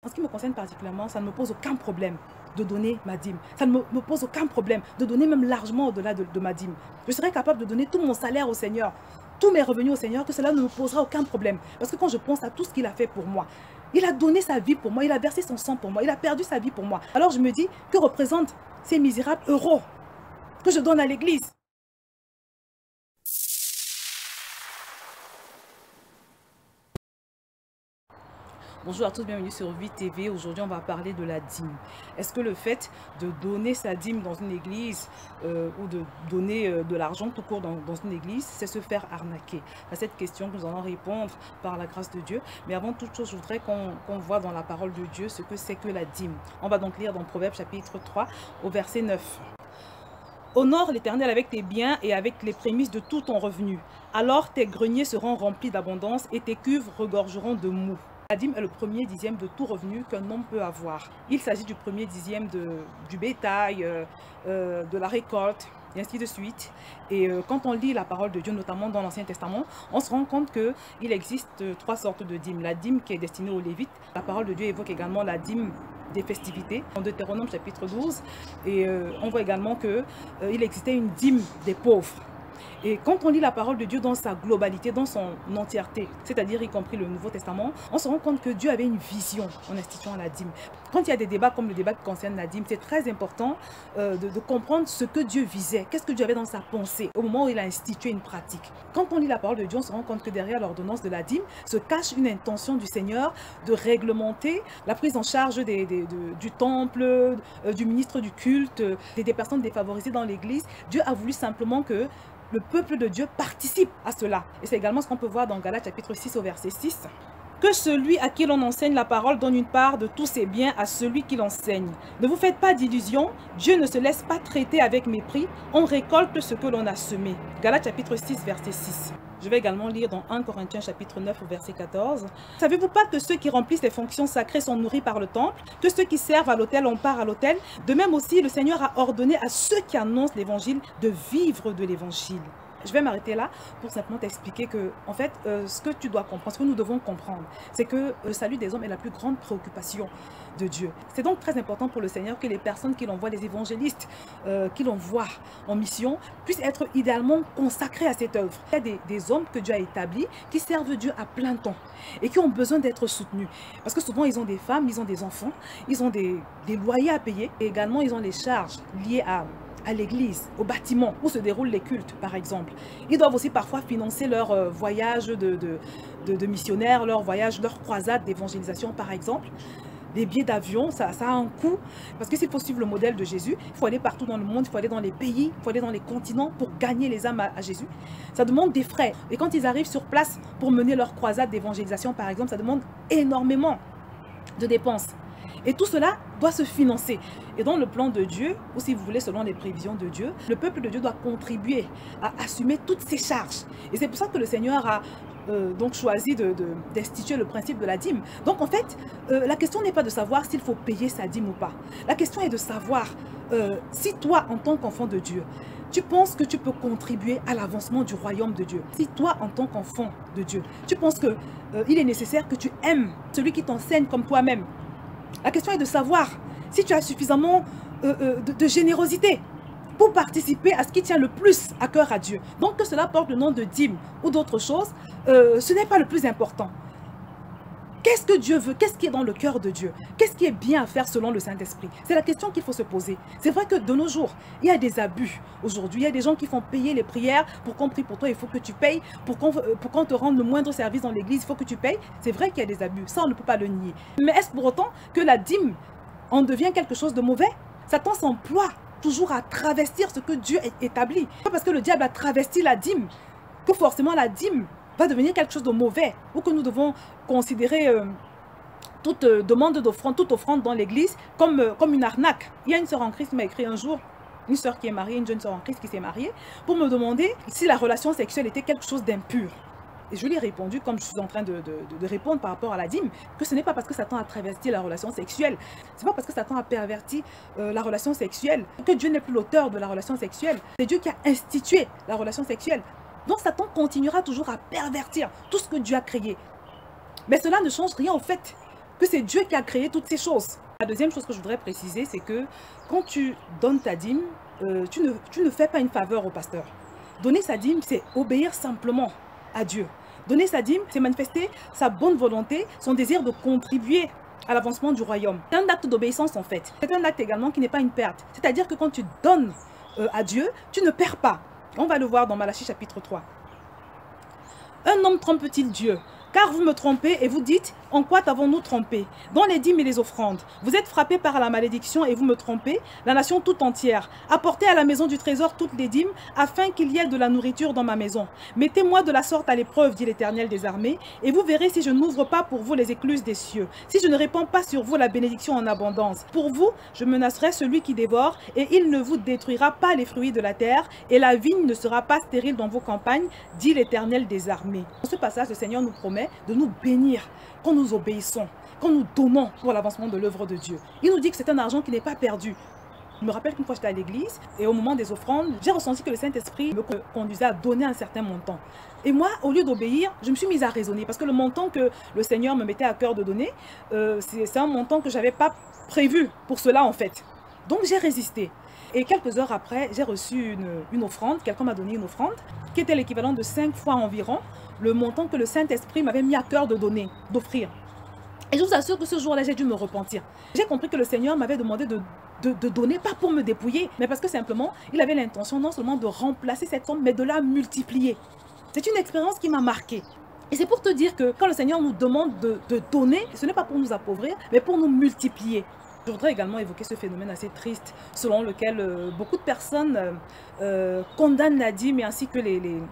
En ce qui me concerne particulièrement, ça ne me pose aucun problème de donner ma dîme. Ça ne me pose aucun problème de donner même largement au-delà de ma dîme. Je serais capable de donner tout mon salaire au Seigneur, tous mes revenus au Seigneur, que cela ne me posera aucun problème. Parce que quand je pense à tout ce qu'il a fait pour moi, il a donné sa vie pour moi, il a versé son sang pour moi, il a perdu sa vie pour moi. Alors je me dis, que représentent ces misérables euros que je donne à l'église? Bonjour à tous, bienvenue sur Vie TV. Aujourd'hui, on va parler de la dîme. Est-ce que le fait de donner sa dîme dans une église ou de donner de l'argent tout court dans une église, c'est se faire arnaquer? À cette question, nous allons répondre par la grâce de Dieu. Mais avant toute chose, je voudrais qu'on voit dans la parole de Dieu ce que c'est que la dîme. On va donc lire dans Proverbes chapitre 3 au verset 9. Honore l'Éternel avec tes biens et avec les prémices de tout ton revenu. Alors tes greniers seront remplis d'abondance et tes cuves regorgeront de moût. La dîme est le premier dixième de tout revenu qu'un homme peut avoir. Il s'agit du premier dixième du bétail, de la récolte, et ainsi de suite. Et quand on lit la parole de Dieu, notamment dans l'Ancien Testament, on se rend compte qu'il existe trois sortes de dîmes. La dîme qui est destinée aux Lévites. La parole de Dieu évoque également la dîme des festivités, en Deutéronome chapitre 12. Et on voit également qu'il existait une dîme des pauvres. Et quand on lit la parole de Dieu dans sa globalité, dans son entièreté, c'est-à-dire y compris le Nouveau Testament, on se rend compte que Dieu avait une vision en instituant la dîme. Quand il y a des débats comme le débat qui concerne la dîme, c'est très important de comprendre ce que Dieu visait, qu'est-ce que Dieu avait dans sa pensée au moment où il a institué une pratique. Quand on lit la parole de Dieu, on se rend compte que derrière l'ordonnance de la dîme se cache une intention du Seigneur de réglementer la prise en charge du temple, du ministre du culte, des personnes défavorisées dans l'église. Dieu a voulu simplement que le peuple de Dieu participe à cela. Et c'est également ce qu'on peut voir dans Galates chapitre 6 au verset 6. Que celui à qui l'on enseigne la parole donne une part de tous ses biens à celui qui l'enseigne. Ne vous faites pas d'illusions, Dieu ne se laisse pas traiter avec mépris, on récolte ce que l'on a semé. Galates chapitre 6 verset 6. Je vais également lire dans 1 Corinthiens chapitre 9 au verset 14. Savez-vous pas que ceux qui remplissent les fonctions sacrées sont nourris par le temple, que ceux qui servent à l'autel ont part à l'autel? De même aussi, le Seigneur a ordonné à ceux qui annoncent l'évangile de vivre de l'évangile. Je vais m'arrêter là pour simplement t'expliquer que, en fait, ce que tu dois comprendre, ce que nous devons comprendre, c'est que le salut des hommes est la plus grande préoccupation de Dieu. C'est donc très important pour le Seigneur que les personnes qu'il envoie, les évangélistes qu'il envoie en mission, puissent être idéalement consacrés à cette œuvre. Il y a des hommes que Dieu a établis qui servent Dieu à plein temps et qui ont besoin d'être soutenus. Parce que souvent, ils ont des femmes, ils ont des enfants, ils ont des loyers à payer et également, ils ont les charges liées à l'église, au bâtiment où se déroulent les cultes, par exemple. Ils doivent aussi parfois financer leur voyage de missionnaires, leur voyage, leur croisade d'évangélisation, par exemple. Les billets d'avion, ça a un coût. Parce que s'il faut suivre le modèle de Jésus, il faut aller partout dans le monde, il faut aller dans les pays, il faut aller dans les continents pour gagner les âmes à Jésus. Ça demande des frais. Et quand ils arrivent sur place pour mener leur croisade d'évangélisation, par exemple, ça demande énormément de dépenses. Et tout cela doit se financer. Et dans le plan de Dieu, ou si vous voulez selon les prévisions de Dieu, le peuple de Dieu doit contribuer à assumer toutes ces charges. Et c'est pour ça que le Seigneur a donc choisi d'instituer le principe de la dîme. Donc en fait, la question n'est pas de savoir s'il faut payer sa dîme ou pas. La question est de savoir si toi, en tant qu'enfant de Dieu, tu penses que tu peux contribuer à l'avancement du royaume de Dieu. Si toi, en tant qu'enfant de Dieu, tu penses qu'il est nécessaire que tu aimes celui qui t'enseigne comme toi-même. La question est de savoir si tu as suffisamment de générosité pour participer à ce qui tient le plus à cœur à Dieu. Donc que cela porte le nom de dîme ou d'autres choses, ce n'est pas le plus important. Qu'est-ce que Dieu veut? Qu'est-ce qui est dans le cœur de Dieu? Qu'est-ce qui est bien à faire selon le Saint-Esprit? C'est la question qu'il faut se poser. C'est vrai que de nos jours, il y a des abus. Aujourd'hui, il y a des gens qui font payer les prières. Pour qu'on prie pour toi, il faut que tu payes. Pour qu'on te rende le moindre service dans l'église, il faut que tu payes. C'est vrai qu'il y a des abus. Ça, on ne peut pas le nier. Mais est-ce pour autant que la dîme en devient quelque chose de mauvais? Satan s'emploie toujours à travestir ce que Dieu a établi. Pas parce que le diable a travesti la dîme que forcément la dîme va devenir quelque chose de mauvais, ou que nous devons considérer toute demande d'offrande, toute offrande dans l'église comme une arnaque. Il y a une sœur en Christ qui m'a écrit un jour, une sœur qui est mariée, une jeune sœur en Christ qui s'est mariée, pour me demander si la relation sexuelle était quelque chose d'impur. Et je lui ai répondu, comme je suis en train de répondre par rapport à la dîme, que ce n'est pas parce que Satan a travesti la relation sexuelle, ce n'est pas parce que Satan a perverti la relation sexuelle, que Dieu n'est plus l'auteur de la relation sexuelle. C'est Dieu qui a institué la relation sexuelle. Donc Satan continuera toujours à pervertir tout ce que Dieu a créé. Mais cela ne change rien au fait que c'est Dieu qui a créé toutes ces choses. La deuxième chose que je voudrais préciser, c'est que quand tu donnes ta dîme, tu ne fais pas une faveur au pasteur. Donner sa dîme, c'est obéir simplement à Dieu. Donner sa dîme, c'est manifester sa bonne volonté, son désir de contribuer à l'avancement du royaume. C'est un acte d'obéissance en fait. C'est un acte également qui n'est pas une perte. C'est-à-dire que quand tu donnes à Dieu, tu ne perds pas. On va le voir dans Malachie chapitre 3. Un homme trompe-t-il Dieu? Car vous me trompez et vous dites, en quoi t'avons-nous trompé? Dans les dîmes et les offrandes. Vous êtes frappés par la malédiction et vous me trompez, la nation toute entière. Apportez à la maison du trésor toutes les dîmes, afin qu'il y ait de la nourriture dans ma maison. Mettez-moi de la sorte à l'épreuve, dit l'Éternel des armées, et vous verrez si je n'ouvre pas pour vous les écluses des cieux, si je ne répands pas sur vous la bénédiction en abondance. Pour vous, je menacerai celui qui dévore, et il ne vous détruira pas les fruits de la terre, et la vigne ne sera pas stérile dans vos campagnes, dit l'Éternel des armées. Dans ce passage, le Seigneur nous promet de nous bénir quand nous obéissons, quand nous donnons pour l'avancement de l'œuvre de Dieu. Il nous dit que c'est un argent qui n'est pas perdu. Je me rappelle qu'une fois j'étais à l'église et au moment des offrandes, j'ai ressenti que le Saint-Esprit me conduisait à donner un certain montant. Et moi, au lieu d'obéir, je me suis mise à raisonner parce que le montant que le Seigneur me mettait à cœur de donner, c'est un montant que je n'avais pas prévu pour cela en fait. Donc j'ai résisté. Et quelques heures après, j'ai reçu une offrande, quelqu'un m'a donné une offrande qui était l'équivalent de 5 fois environ le montant que le Saint-Esprit m'avait mis à cœur de donner, d'offrir. Et je vous assure que ce jour-là, j'ai dû me repentir. J'ai compris que le Seigneur m'avait demandé de donner, pas pour me dépouiller, mais parce que simplement, il avait l'intention non seulement de remplacer cette somme, mais de la multiplier. C'est une expérience qui m'a marquée. Et c'est pour te dire que quand le Seigneur nous demande de donner, ce n'est pas pour nous appauvrir, mais pour nous multiplier. Je voudrais également évoquer ce phénomène assez triste, selon lequel beaucoup de personnes condamnent la dîme, ainsi que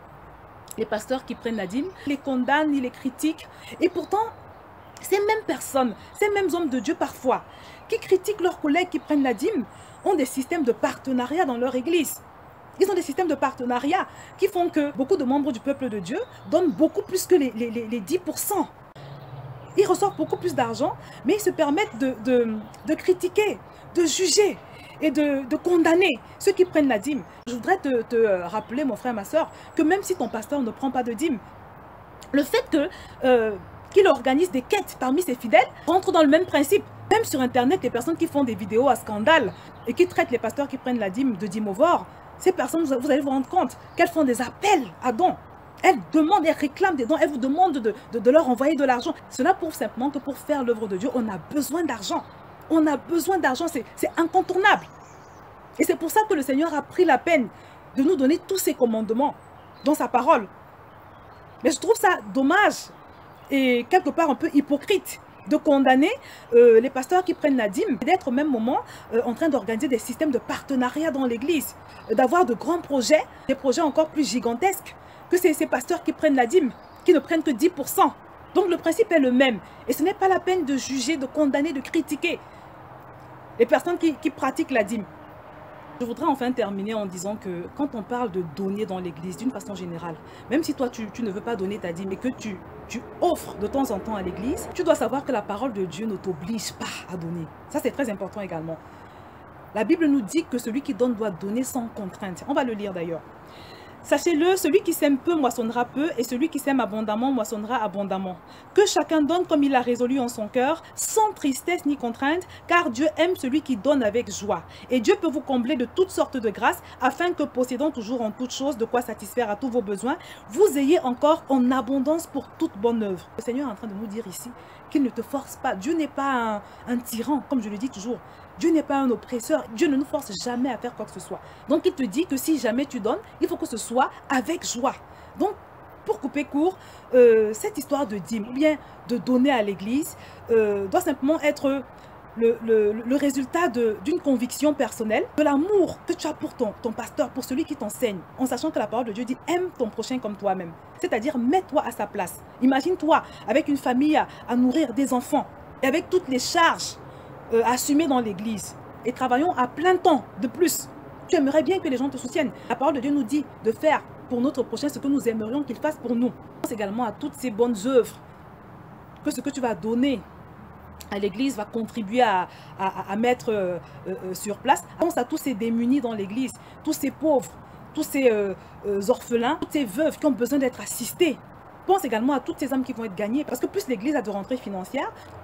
les pasteurs qui prennent la dîme, les condamnent, ils les critiquent. Et pourtant, ces mêmes personnes, ces mêmes hommes de Dieu parfois, qui critiquent leurs collègues qui prennent la dîme, ont des systèmes de partenariat dans leur église. Ils ont des systèmes de partenariat qui font que beaucoup de membres du peuple de Dieu donnent beaucoup plus que les 10%. Ils reçoivent beaucoup plus d'argent, mais ils se permettent de critiquer, de juger et de condamner ceux qui prennent la dîme. Je voudrais te rappeler, mon frère, ma soeur, que même si ton pasteur ne prend pas de dîme, le fait qu'il organise des quêtes parmi ses fidèles rentre dans le même principe. Même sur Internet, les personnes qui font des vidéos à scandale et qui traitent les pasteurs qui prennent la dîme de dîmovores, ces personnes, vous allez vous rendre compte qu'elles font des appels à dons. Elles demandent, elles réclament des dons, elles vous demandent de leur envoyer de l'argent. Cela prouve simplement que pour faire l'œuvre de Dieu, on a besoin d'argent. On a besoin d'argent, c'est incontournable. Et c'est pour ça que le Seigneur a pris la peine de nous donner tous ses commandements dans sa parole. Mais je trouve ça dommage et quelque part un peu hypocrite de condamner les pasteurs qui prennent la dîme et d'être au même moment en train d'organiser des systèmes de partenariat dans l'église, d'avoir de grands projets, des projets encore plus gigantesques que ces pasteurs qui prennent la dîme, qui ne prennent que 10%. Donc le principe est le même. Et ce n'est pas la peine de juger, de condamner, de critiquer les personnes qui pratiquent la dîme. Je voudrais enfin terminer en disant que quand on parle de donner dans l'église d'une façon générale, même si toi tu ne veux pas donner ta dîme et que tu offres de temps en temps à l'église, tu dois savoir que la parole de Dieu ne t'oblige pas à donner. Ça c'est très important également. La Bible nous dit que celui qui donne doit donner sans contrainte. On va le lire d'ailleurs. Sachez-le, celui qui sème peu moissonnera peu, et celui qui sème abondamment moissonnera abondamment. Que chacun donne comme il l'a résolu en son cœur, sans tristesse ni contrainte, car Dieu aime celui qui donne avec joie. Et Dieu peut vous combler de toutes sortes de grâces, afin que, possédant toujours en toutes choses de quoi satisfaire à tous vos besoins, vous ayez encore en abondance pour toute bonne œuvre. Le Seigneur est en train de nous dire ici qu'il ne te force pas. Dieu n'est pas un tyran, comme je le dis toujours. Dieu n'est pas un oppresseur. Dieu ne nous force jamais à faire quoi que ce soit. Donc, il te dit que si jamais tu donnes, il faut que ce soit avec joie. Donc, pour couper court, cette histoire de dîme, ou bien de donner à l'église, doit simplement être le résultat d'une conviction personnelle, de l'amour que tu as pour ton pasteur, pour celui qui t'enseigne, en sachant que la parole de Dieu dit « aime ton prochain comme toi-même ». C'est-à-dire, mets-toi à sa place. Imagine-toi avec une famille à nourrir des enfants, et avec toutes les charges assumées dans l'église, et travaillons à plein temps de plus. Tu aimerais bien que les gens te soutiennent. La parole de Dieu nous dit de faire pour notre prochain ce que nous aimerions qu'il fasse pour nous. Pense également à toutes ces bonnes œuvres, que ce que tu vas donner à l'église va contribuer à mettre sur place. Pense à tous ces démunis dans l'église, tous ces pauvres, tous ces orphelins, toutes ces veuves qui ont besoin d'être assistées. Pense également à toutes ces âmes qui vont être gagnées, parce que plus l'église a de rentrées financières,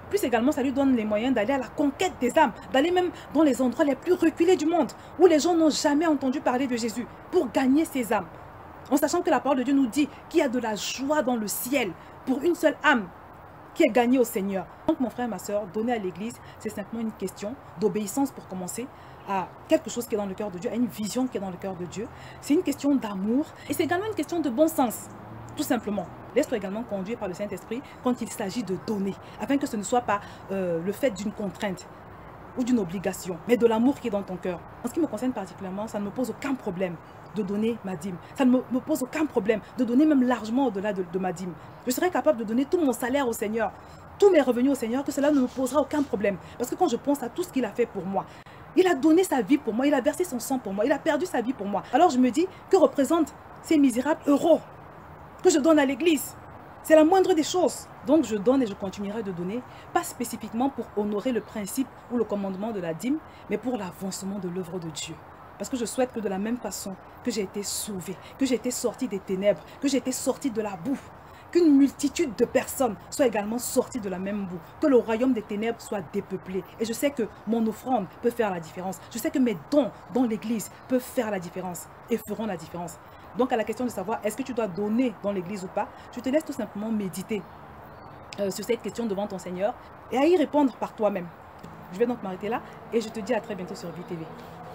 plus également ça lui donne les moyens d'aller à la conquête des âmes, d'aller même dans les endroits les plus reculés du monde, où les gens n'ont jamais entendu parler de Jésus, pour gagner ces âmes. En sachant que la parole de Dieu nous dit qu'il y a de la joie dans le ciel pour une seule âme qui est gagnée au Seigneur. Donc mon frère, ma soeur, donner à l'église, c'est simplement une question d'obéissance pour commencer, à quelque chose qui est dans le cœur de Dieu, à une vision qui est dans le cœur de Dieu. C'est une question d'amour et c'est également une question de bon sens, tout simplement. Laisse-toi également conduire par le Saint-Esprit quand il s'agit de donner, afin que ce ne soit pas le fait d'une contrainte ou d'une obligation, mais de l'amour qui est dans ton cœur. En ce qui me concerne particulièrement, ça ne me pose aucun problème de donner ma dîme. Ça ne me pose aucun problème de donner même largement au-delà de ma dîme. Je serais capable de donner tout mon salaire au Seigneur, tous mes revenus au Seigneur, que cela ne me posera aucun problème. Parce que quand je pense à tout ce qu'il a fait pour moi, il a donné sa vie pour moi, il a versé son sang pour moi, il a perdu sa vie pour moi. Alors je me dis, que représentent ces misérables euros que je donne à l'église? C'est la moindre des choses. Donc je donne et je continuerai de donner, pas spécifiquement pour honorer le principe ou le commandement de la dîme, mais pour l'avancement de l'œuvre de Dieu. Parce que je souhaite que de la même façon que j'ai été sauvé, que j'ai été sorti des ténèbres, que j'ai été sorti de la boue, qu'une multitude de personnes soient également sorties de la même boue, que le royaume des ténèbres soit dépeuplé. Et je sais que mon offrande peut faire la différence. Je sais que mes dons dans l'église peuvent faire la différence et feront la différence. Donc à la question de savoir est-ce que tu dois donner dans l'église ou pas, je te laisse tout simplement méditer sur cette question devant ton Seigneur et à y répondre par toi-même. Je vais donc m'arrêter là et je te dis à très bientôt sur VTV.